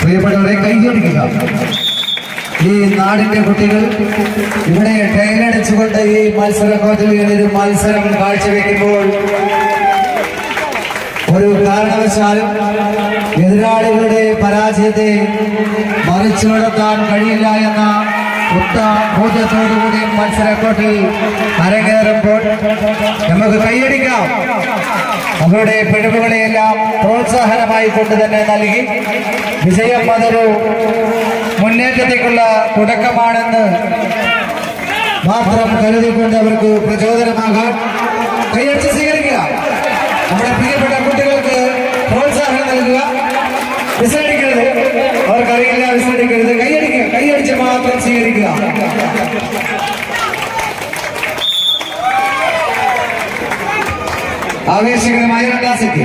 പ്രിയപ്പെട്ടവരെ കൈയടിക്കുക. ഈ നാടിന്റെ കുട്ടികൾ ഇവിടെ ടൈലടിച്ചുകൊണ്ട് ഈ മത്സര കോർട്ടിൽ ഒരു മത്സരം കാഴ്ചവെക്കുമ്പോൾ ഒരു കാരണവശാലും എതിരാളികളുടെ പരാജയത്തെ മറിച്ചു നടത്താൻ കഴിയില്ല എന്ന ബോധ്യത്തോടുകൂടി മത്സരക്കോട്ടിൽ അരങ്ങേറുമ്പോൾ നമുക്ക് കൈയടിക്കാം. അവരുടെ പിഴവുകളെയെല്ലാം പ്രോത്സാഹനമായി കൊണ്ട് തന്നെ നൽകി വിജയം അതൊരു മുന്നേറ്റത്തേക്കുള്ള തുടക്കമാണെന്ന് മാത്രം കരുതിക്കൊണ്ട് അവർക്ക് പ്രചോദനമാകാൻ കൈയടിച്ച് സ്വീകരിക്കുക. നമ്മുടെ പ്രിയപ്പെട്ട കുട്ടികൾക്ക് പ്രോത്സാഹനം നൽകുക. വിസടിക്കരുത്, അവർക്കറിയില്ല, വിസടിക്കരുത്. കൈയടിക്കുക, കൈയടിച്ച് മാത്രം സ്വീകരിക്കുക. ആവേശകരമായ രണ്ടാം സെറ്റ്.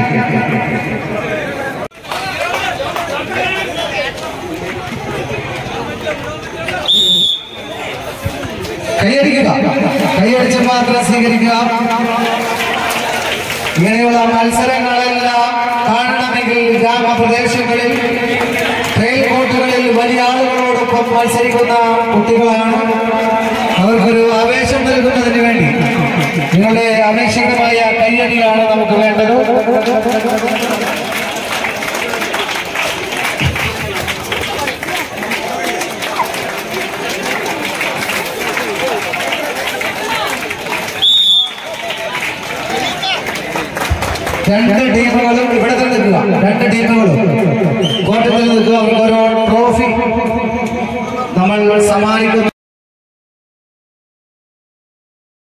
കൈയടിക്കുക, കൈയടിച്ച് മാത്രം സ്വീകരിക്കുക. ഇങ്ങനെയുള്ള മത്സരങ്ങളെല്ലാം കാണണമെങ്കിൽ ഗ്രാമപ്രദേശങ്ങളിൽ ട്രെയിൽ കോർട്ടുകളിൽ വലിയ ആളുകളോടൊപ്പം മത്സരിക്കുന്ന കുട്ടികളാണ്. അവർക്കൊരു ആവേശം നൽകുന്നതിന് വേണ്ടി നിങ്ങളുടെ ആവേശകരമായ കൈയടിയാണ് നമുക്ക് വേണ്ടത്. രണ്ട് ടീമുകളും ഇവിടെ തന്നെ നിൽക്കുക. രണ്ട് ടീമുകളും കോർട്ടിൽ നിൽക്കുക. അവർക്ക് ഓരോ ട്രോഫി നമ്മൾ സമ്മാനിക്കുന്നു.